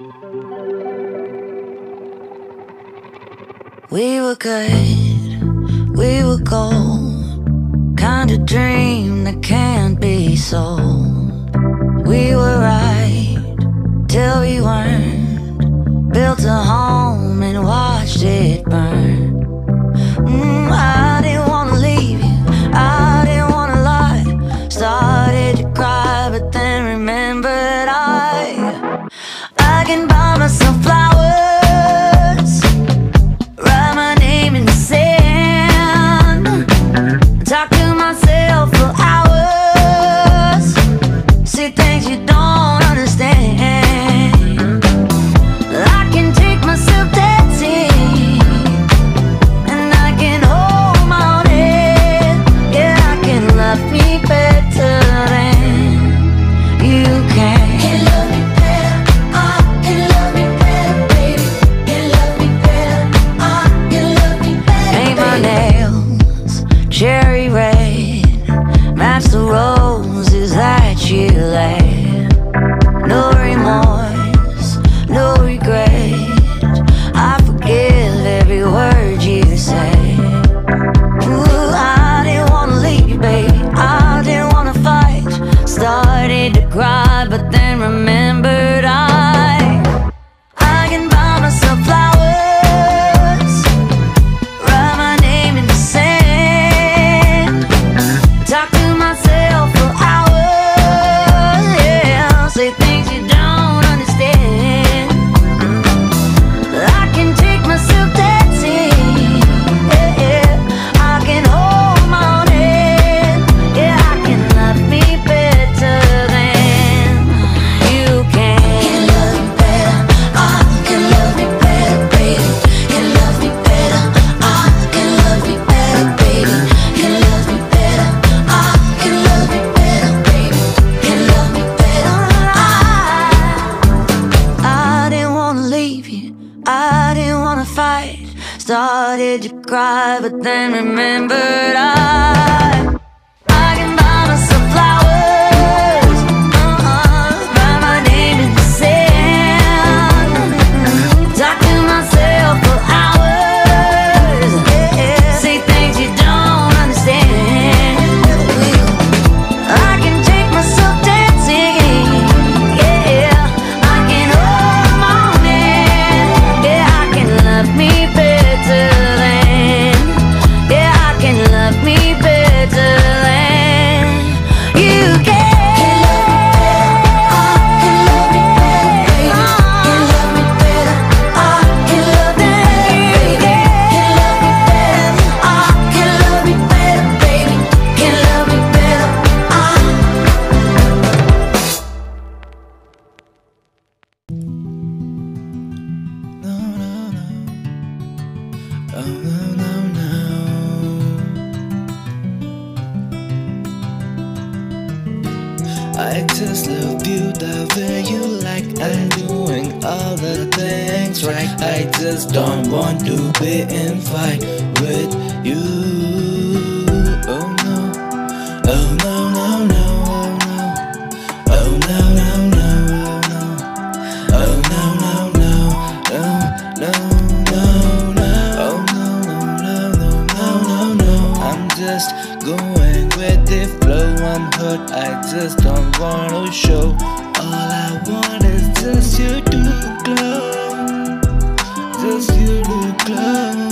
We were good, we were gold, kind of dream that can't be sold. We were right till we weren't, built a home and watched it burn. I didn't wanna leave you, I didn't wanna lie. Started to cry, but then remembered I can buy myself flowers, write my name in the sand, talk to myself for hours, see things you don't understand. I can take myself dancing, and I can hold my own head. Yeah, I can love me better than you can. Cherry red, match the roses that you laid. No remorse, no regret, I forgive every word you say. Ooh, I didn't wanna leave you, baby, I didn't wanna fight. Started to cry, but then remembered I can buy myself flowers, write my name in the sand, talk to myself for hours, yeah, say things you don't understand. I can take myself dancing, yeah, I can hold my own head, yeah, I can love me better than you can. Can love me better, I can love me better, baby. Can love me better, I can love me better, baby. Can love me better, I can love me better, baby. Can love me better, I didn't wanna leave you, I didn't wanna fight. Started to cry, but then remembered I can buy myself flowers, write my name in the sand, talk to myself for hours, yeah, say things you don't understand. I can take myself dancing, yeah, I can hold my own hand, yeah, I can love me better than, yeah, I can love me better than you can. I just love you the way you like. I'm doing all the things right. I just don't want to be in fight with you. Oh no, oh no, no, no, oh no, oh no, no, no, oh no, no, no, no, no, no, no, oh no, no, no, no, no, no. I'm just going with the flow. I'm hurt, I just don't want to show. All I want is just you to glow, just you to glow.